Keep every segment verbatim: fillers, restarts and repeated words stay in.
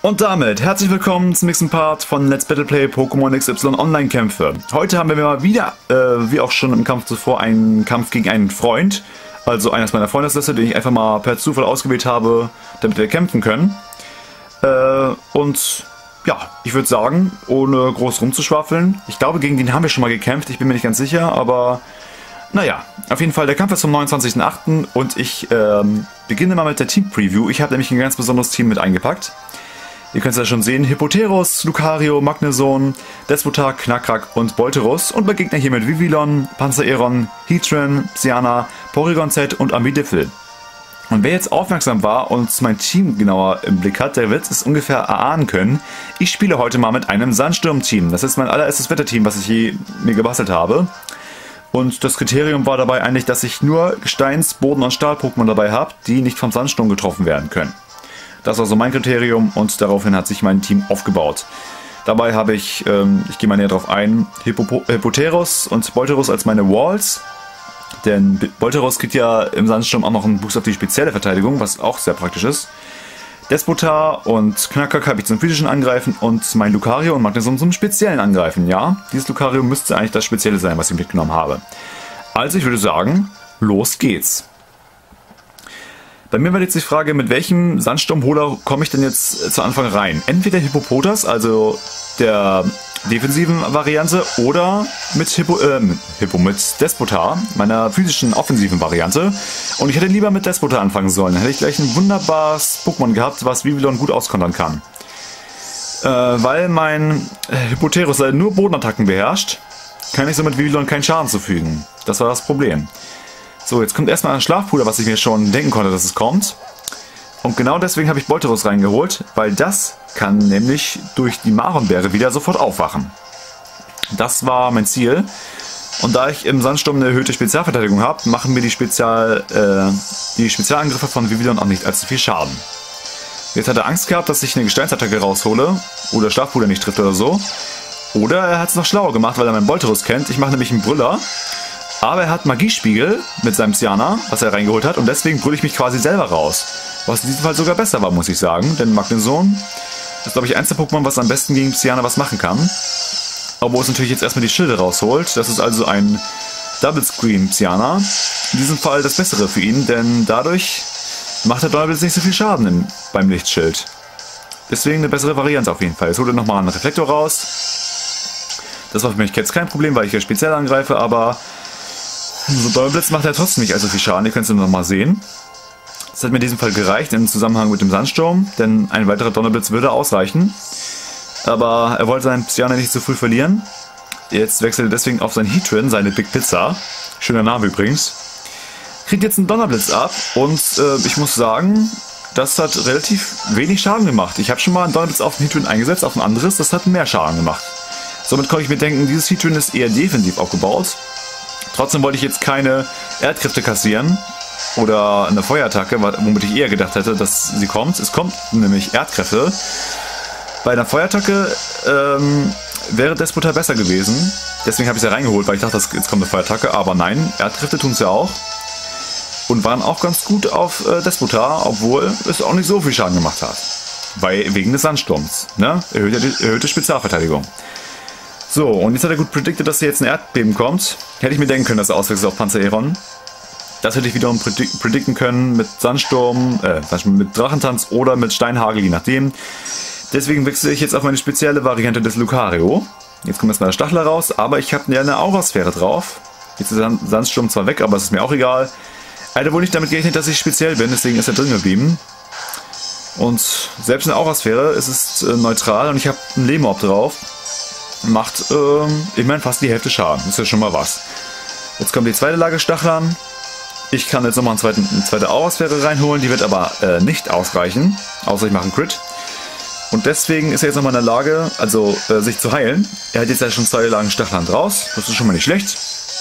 Und damit herzlich willkommen zum nächsten Part von Let's Battle Play Pokémon X Y Online Kämpfe. Heute haben wir mal wieder, äh, wie auch schon im Kampf zuvor, einen Kampf gegen einen Freund. Also eines meiner Freundesliste, den ich einfach mal per Zufall ausgewählt habe, damit wir kämpfen können. Äh, und ja, ich würde sagen, ohne groß rumzuschwafeln, ich glaube, gegen den haben wir schon mal gekämpft, ich bin mir nicht ganz sicher, aber naja, auf jeden Fall, der Kampf ist vom neunundzwanzigsten achten und ich ähm, beginne mal mit der Team-Preview. Ich habe nämlich ein ganz besonderes Team mit eingepackt. Ihr könnt es ja schon sehen, Hippoteros, Lucario, Magneson, Despotar, Knackrack und Bolterus und begegnet hier mit Vivillon, Panzereron, Heatran, Psyana, Porygon Z und Amidifil. Und wer jetzt aufmerksam war und mein Team genauer im Blick hat, der wird es ungefähr erahnen können. Ich spiele heute mal mit einem Sandsturm-Team. Das ist mein allererstes Wetterteam, was ich je mir gebastelt habe. Und das Kriterium war dabei eigentlich, dass ich nur Gesteins-, Boden- und Stahl-Pokémon dabei habe, die nicht vom Sandsturm getroffen werden können. Das war so mein Kriterium und daraufhin hat sich mein Team aufgebaut. Dabei habe ich, ähm, ich gehe mal näher drauf ein, Hippo Hippoteros und Bolterus als meine Walls. Denn Bolterus kriegt ja im Sandsturm auch noch einen Boost auf die spezielle Verteidigung, was auch sehr praktisch ist. Despotar und Knackrack habe ich zum physischen Angreifen und mein Lucario und Magneson zum speziellen Angreifen. Ja, dieses Lucario müsste eigentlich das Spezielle sein, was ich mitgenommen habe. Also ich würde sagen, los geht's. Bei mir war jetzt die Frage, mit welchem Sandsturmholer komme ich denn jetzt zu Anfang rein? Entweder Hippopotas, also der defensiven Variante, oder mit Hippo, äh, mit, Hippo, mit Despotar, meiner physischen offensiven Variante. Und ich hätte lieber mit Despotar anfangen sollen. Dann hätte ich gleich ein wunderbares Pokémon gehabt, was Vivillon gut auskontern kann. Äh, weil mein Hippoteros nur Bodenattacken beherrscht, kann ich so mit Vivillon keinen Schaden zufügen. Das war das Problem. So, jetzt kommt erstmal ein Schlafpuder, was ich mir schon denken konnte, dass es kommt. Und genau deswegen habe ich Bolterus reingeholt, weil das kann nämlich durch die Maronbeere wieder sofort aufwachen. Das war mein Ziel. Und da ich im Sandsturm eine erhöhte Spezialverteidigung habe, machen mir die, Spezial, äh, die Spezialangriffe von Vivillon auch nicht allzu viel Schaden. Jetzt hat er Angst gehabt, dass ich eine Gesteinsattacke raushole oder Schlafpuder nicht trifft oder so. Oder er hat es noch schlauer gemacht, weil er meinen Bolterus kennt. Ich mache nämlich einen Brüller. Aber er hat Magiespiegel mit seinem Psyana, was er reingeholt hat, und deswegen brülle ich mich quasi selber raus. Was in diesem Fall sogar besser war, muss ich sagen, denn Magneson ist, glaube ich, eins der Pokémon, was am besten gegen Psyana was machen kann. Obwohl es natürlich jetzt erstmal die Schilde rausholt. Das ist also ein Double Screen Psyana. In diesem Fall das Bessere für ihn, denn dadurch macht der Donnerblitz nicht so viel Schaden im, beim Lichtschild. Deswegen eine bessere Variante auf jeden Fall. Jetzt holt er nochmal einen Reflektor raus. Das war für mich jetzt kein Problem, weil ich ja speziell angreife, aber so Donnerblitz macht er trotzdem nicht allzu viel Schaden, ihr könnt es noch mal sehen. Das hat mir in diesem Fall gereicht im Zusammenhang mit dem Sandsturm, denn ein weiterer Donnerblitz würde ausreichen. Aber er wollte seinen Psyana nicht zu früh verlieren. Jetzt wechselt er deswegen auf sein Heatran, seine Big Pizza. Schöner Name übrigens. Kriegt jetzt einen Donnerblitz ab und äh, ich muss sagen, das hat relativ wenig Schaden gemacht. Ich habe schon mal einen Donnerblitz auf den Heatran eingesetzt, auf ein anderes, das hat mehr Schaden gemacht. Somit konnte ich mir denken, dieses Heatran ist eher defensiv aufgebaut. Trotzdem wollte ich jetzt keine Erdkräfte kassieren oder eine Feuerattacke, womit ich eher gedacht hätte, dass sie kommt. Es kommt nämlich Erdkräfte. Bei einer Feuerattacke ähm, wäre Despotar besser gewesen. Deswegen habe ich sie reingeholt, weil ich dachte, jetzt kommt eine Feuerattacke. Aber nein, Erdkräfte tun es ja auch. Und waren auch ganz gut auf äh, Despotar, obwohl es auch nicht so viel Schaden gemacht hat. Weil, wegen des Sandsturms. Ne? Erhöhte, erhöhte Spezialverteidigung. So, und jetzt hat er gut predicted, dass hier jetzt ein Erdbeben kommt. Hätte ich mir denken können, dass er auswechselt auf Panzereron. Das hätte ich wiederum predict predikten können mit Sandsturm, äh, mit Drachentanz oder mit Steinhagel, je nachdem. Deswegen wechsle ich jetzt auf meine spezielle Variante des Lucario. Jetzt kommt erstmal der Stachler raus, aber ich habe ja eine Aurasphäre drauf. Jetzt ist der Sandsturm zwar weg, aber es ist mir auch egal. Er hatte wohl nicht damit gerechnet, dass ich speziell bin, deswegen ist er drin geblieben. Und selbst in der Aurasphäre ist es äh, neutral und ich habe einen Lehmorb drauf. Macht ähm, immerhin fast die Hälfte Schaden. Das ist ja schon mal was. Jetzt kommt die zweite Lage Stachlern. Ich kann jetzt nochmal eine zweite, eine zweite Aurasphäre reinholen. Die wird aber äh, nicht ausreichen. Außer ich mache einen Crit. Und deswegen ist er jetzt nochmal in der Lage, also äh, sich zu heilen. Er hat jetzt ja schon zwei Lagen Stachlern raus. Das ist schon mal nicht schlecht.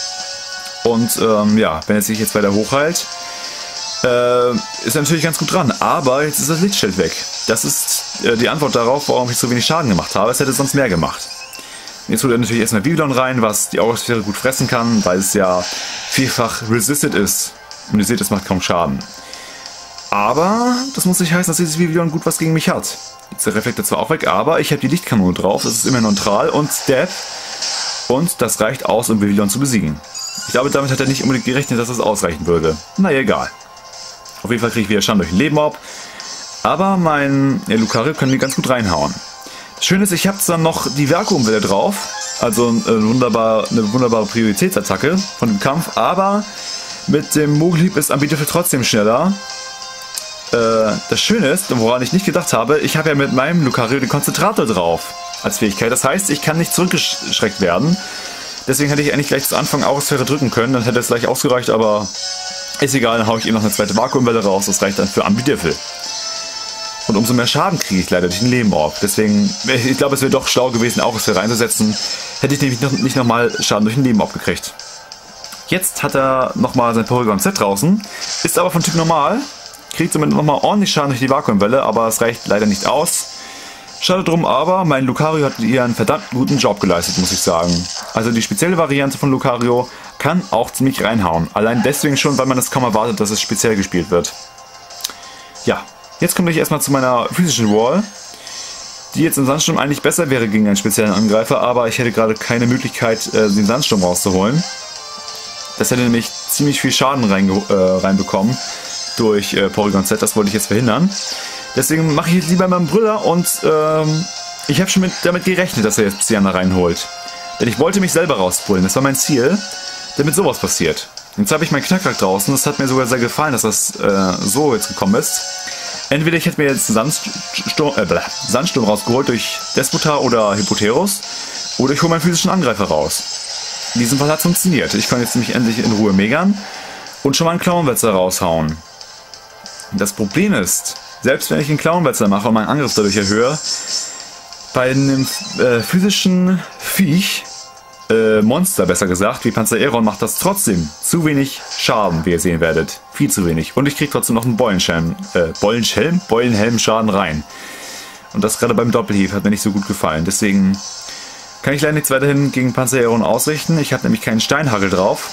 Und ähm, ja, wenn er sich jetzt weiter hochheilt, äh, ist er natürlich ganz gut dran. Aber jetzt ist das Lichtschild weg. Das ist äh, die Antwort darauf, warum ich so wenig Schaden gemacht habe. Es hätte sonst mehr gemacht. Jetzt holt er natürlich erstmal Vivillon rein, was die Aurasphäre gut fressen kann, weil es ja vielfach resisted ist. Und ihr seht, es macht kaum Schaden. Aber das muss nicht heißen, dass dieses Vivillon gut was gegen mich hat. Jetzt ist der Reflektor zwar auch weg, aber ich habe die Lichtkanone drauf. Das ist immer neutral und Step. Und das reicht aus, um Vivillon zu besiegen. Ich glaube, damit hat er nicht unbedingt gerechnet, dass das ausreichen würde. Naja, egal. Auf jeden Fall kriege ich wieder Schaden durch den Leben ab. Aber mein ja, Lucario kann die ganz gut reinhauen. Das Schöne ist, ich habe dann noch die Vakuumwelle drauf. Also äh, wunderbar, eine wunderbare Prioritätsattacke von dem Kampf. Aber mit dem Mogelhieb ist Ambidefel trotzdem schneller. Äh, das Schöne ist, woran ich nicht gedacht habe, ich habe ja mit meinem Lucario den Konzentrator drauf als Fähigkeit. Das heißt, ich kann nicht zurückgeschreckt werden. Deswegen hätte ich eigentlich gleich zu Anfang Aurosphäre drücken können. Dann hätte es gleich ausgereicht, aber ist egal. Dann haue ich eben noch eine zweite Vakuumwelle raus. Das reicht dann für Ambidefel. Und umso mehr Schaden kriege ich leider durch den Lebenorb. Deswegen, ich glaube, es wäre doch schlau gewesen, Aurosphäre einzusetzen. Hätte ich nämlich noch, nicht nochmal Schaden durch den Lebenorb gekriegt. Jetzt hat er nochmal sein Porygon Z draußen. Ist aber von Typ normal. Kriegt somit nochmal ordentlich Schaden durch die Vakuumwelle, aber es reicht leider nicht aus. Schade drum, aber mein Lucario hat ihr einen verdammt guten Job geleistet, muss ich sagen. Also die spezielle Variante von Lucario kann auch ziemlich reinhauen. Allein deswegen schon, weil man das kaum erwartet, dass es speziell gespielt wird. Ja, jetzt komme ich erstmal zu meiner physischen Wall, die jetzt im Sandsturm eigentlich besser wäre gegen einen speziellen Angreifer, aber ich hätte gerade keine Möglichkeit, den Sandsturm rauszuholen. Das hätte nämlich ziemlich viel Schaden reinge äh, reinbekommen durch äh, Porygon Z, das wollte ich jetzt verhindern. Deswegen mache ich jetzt lieber meinen Brüller und ähm, ich habe schon mit, damit gerechnet, dass er jetzt Psyana reinholt. Denn ich wollte mich selber rauspullen, das war mein Ziel, damit sowas passiert. Jetzt habe ich meinen Knackrack draußen, das hat mir sogar sehr gefallen, dass das äh, so jetzt gekommen ist. Entweder ich hätte mir jetzt einen Sandsturm, äh, Sandsturm rausgeholt durch Despotar oder Hippoterus, oder ich hole meinen physischen Angreifer raus. In diesem Fall hat es funktioniert. Ich kann jetzt nämlich endlich in Ruhe megern und schon mal einen Klauenwetzer raushauen. Das Problem ist, selbst wenn ich einen Klauenwetzer mache und meinen Angriff dadurch erhöhe, bei einem äh, physischen Viech, äh, Monster besser gesagt, wie Panzeraeron, macht das trotzdem zu wenig Schaden, wie ihr sehen werdet. Viel zu wenig. Und ich kriege trotzdem noch einen Beulenschelm, äh, Beulenschelm? Beulenhelm-Schaden rein. Und das gerade beim Doppelhieb hat mir nicht so gut gefallen. Deswegen kann ich leider nichts weiterhin gegen Panzeraeron ausrichten. Ich habe nämlich keinen Steinhagel drauf.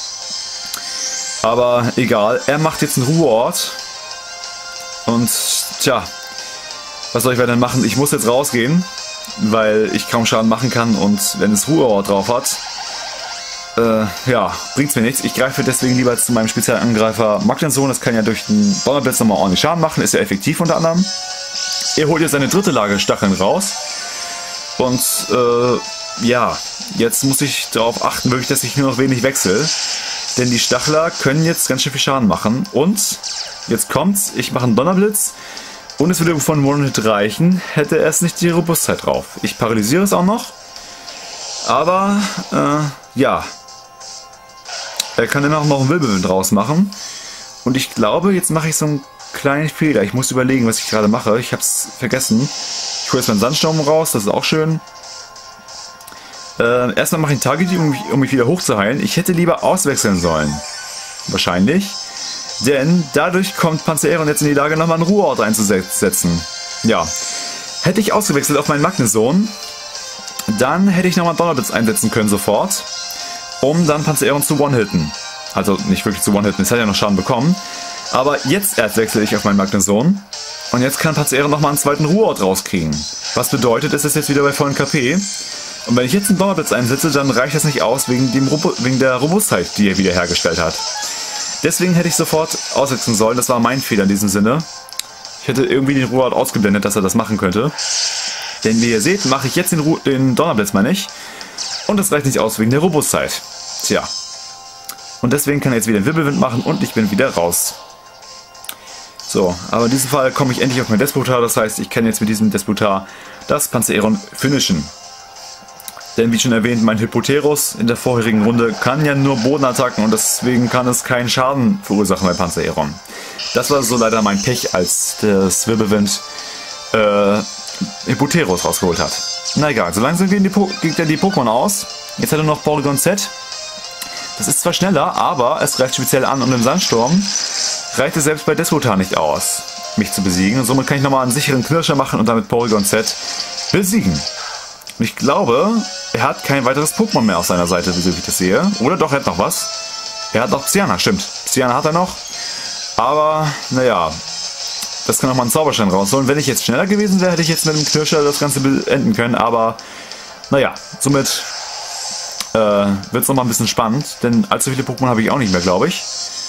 Aber egal, er macht jetzt einen Ruheort. Und tja, was soll ich weiter machen? Ich muss jetzt rausgehen, weil ich kaum Schaden machen kann und wenn es Ruheort drauf hat, äh, ja, bringt's mir nichts. Ich greife deswegen lieber zu meinem Spezialangreifer Magnezone. Das kann ja durch den Donnerblitz nochmal ordentlich Schaden machen, ist ja effektiv unter anderem. Er holt jetzt seine dritte Lage Stacheln raus und äh, ja, jetzt muss ich darauf achten, wirklich, dass ich nur noch wenig wechsle, denn die Stachler können jetzt ganz schön viel Schaden machen und jetzt kommt's, ich mache einen Donnerblitz und es würde von One-Hit reichen, hätte er es nicht die Robustheit drauf. Ich paralysiere es auch noch, aber äh, ja, er kann dann auch noch einen Wirbelwind draus machen und ich glaube, jetzt mache ich so einen kleinen Fehler. Ich muss überlegen, was ich gerade mache. Ich habe es vergessen. Ich hole jetzt meinen Sandsturm raus, das ist auch schön. Äh, erstmal mache ich einen Target, um mich, um mich wieder hochzuheilen. Ich hätte lieber auswechseln sollen. Wahrscheinlich. Denn dadurch kommt Panzeraeron jetzt in die Lage, nochmal einen Ruheort einzusetzen. Ja. Hätte ich ausgewechselt auf meinen Magnezone, dann hätte ich nochmal einen Donnerblitz einsetzen können sofort, um dann Panzeraeron zu one-hitten. Also nicht wirklich zu one-hitten, es hat ja noch Schaden bekommen. Aber jetzt erst wechsle ich auf meinen Magnezone und jetzt kann Panzeraeron nochmal einen zweiten Ruheort rauskriegen. Was bedeutet, es ist jetzt wieder bei vollen K P. Und wenn ich jetzt einen Donnerblitz einsetze, dann reicht das nicht aus wegen, dem Robu wegen der Robustheit, die er wiederhergestellt hat. Deswegen hätte ich sofort auswechseln sollen. Das war mein Fehler in diesem Sinne. Ich hätte irgendwie den Ruheort ausgeblendet, dass er das machen könnte. Denn wie ihr seht, mache ich jetzt den, Ru den Donnerblitz mal nicht. Und das reicht nicht aus wegen der Robustheit. Tja. Und deswegen kann er jetzt wieder einen Wirbelwind machen und ich bin wieder raus. So, aber in diesem Fall komme ich endlich auf mein Despotar. Das heißt, ich kann jetzt mit diesem Despotar das Panzeraeron finishen. Denn wie schon erwähnt, mein Hippoterus in der vorherigen Runde kann ja nur Bodenattacken und deswegen kann es keinen Schaden verursachen bei Panzeraeron. Das war so leider mein Pech, als das Wirbelwind äh, Hippoterus rausgeholt hat. Na egal, so langsam gehen die, geht ja die Pokémon aus. Jetzt hat er noch Porygon Z. Das ist zwar schneller, aber es greift speziell an und im Sandsturm reicht es selbst bei Despotar nicht aus, mich zu besiegen. Und somit kann ich nochmal einen sicheren Knirscher machen und damit Porygon Z besiegen. Und ich glaube, er hat kein weiteres Pokémon mehr auf seiner Seite, wie ich das sehe. Oder doch, er hat noch was. Er hat noch Psyana, stimmt. Psyana hat er noch. Aber, naja, das kann nochmal einen Zauberstein rausholen. Wenn ich jetzt schneller gewesen wäre, hätte ich jetzt mit dem Knirscher das Ganze beenden können, aber naja, somit äh, wird es nochmal ein bisschen spannend, denn allzu viele Pokémon habe ich auch nicht mehr, glaube ich.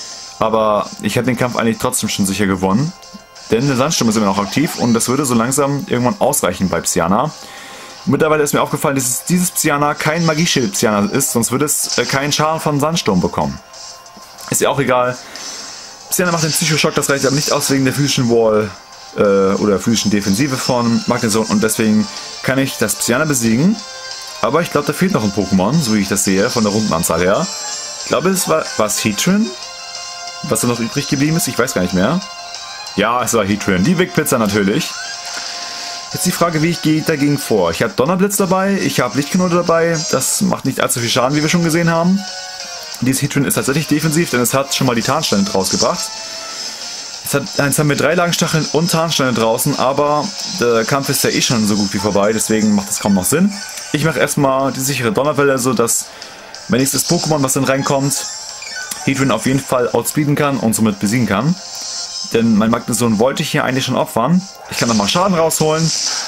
Aber ich habe den Kampf eigentlich trotzdem schon sicher gewonnen, denn der Sandsturm ist immer noch aktiv und das würde so langsam irgendwann ausreichen bei Psyana. Mittlerweile ist mir aufgefallen, dass dieses Psyana kein Magieschild-Psyana ist, sonst würde es äh, keinen Schaden von Sandsturm bekommen. Ist ja auch egal. Psyana macht den Psychoschock, das reicht aber nicht aus wegen der physischen Wall äh, oder physischen Defensive von Magneson und deswegen kann ich das Psyana besiegen. Aber ich glaube, da fehlt noch ein Pokémon, so wie ich das sehe, von der Rundenanzahl her. Ich glaube, es war, war es Heatran, was da noch übrig geblieben ist, ich weiß gar nicht mehr. Ja, es war Heatran, die Big Pizza natürlich. Jetzt die Frage, wie ich gehe dagegen vor. Ich habe Donnerblitz dabei, ich habe Lichtkanone dabei, das macht nicht allzu viel Schaden, wie wir schon gesehen haben. Dieses Heatran ist tatsächlich defensiv, denn es hat schon mal die Tarnsteine rausgebracht. Jetzt, hat, jetzt haben wir drei Lagenstacheln und Tarnsteine draußen, aber der Kampf ist ja eh schon so gut wie vorbei, deswegen macht das kaum noch Sinn. Ich mache erstmal die sichere Donnerwelle, sodass mein nächstes Pokémon, was dann reinkommt, Heatran auf jeden Fall outspeeden kann und somit besiegen kann. Denn mein Magneson wollte ich hier eigentlich schon opfern. Ich kann nochmal Schaden rausholen.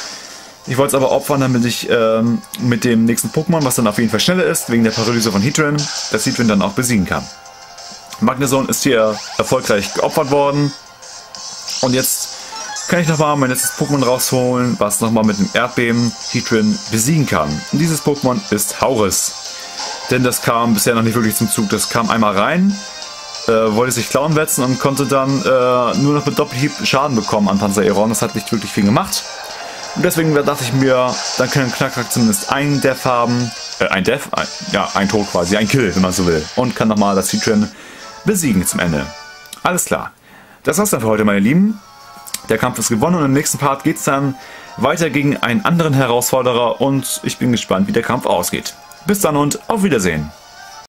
Ich wollte es aber opfern, damit ich ähm, mit dem nächsten Pokémon, was dann auf jeden Fall schneller ist, wegen der Paralyse von Heatran, das Heatran dann auch besiegen kann. Magneson ist hier erfolgreich geopfert worden. Und jetzt kann ich nochmal mein letztes Pokémon rausholen, was nochmal mit dem Erdbeben Heatran besiegen kann. Und dieses Pokémon ist Hauris. Denn das kam bisher noch nicht wirklich zum Zug. Das kam einmal rein, äh, wollte sich klauen wetzen und konnte dann äh, nur noch mit Doppelhieb Schaden bekommen an Panzereron. Das hat nicht wirklich viel gemacht. Und deswegen dachte ich mir, dann kann Knackrack zumindest ein Death haben. Äh, ein Death? Ein, ja, ein Tod quasi, ein Kill, wenn man so will. Und kann nochmal das Heatran besiegen zum Ende. Alles klar. Das war's dann für heute, meine Lieben. Der Kampf ist gewonnen und im nächsten Part geht es dann weiter gegen einen anderen Herausforderer und ich bin gespannt, wie der Kampf ausgeht. Bis dann und auf Wiedersehen.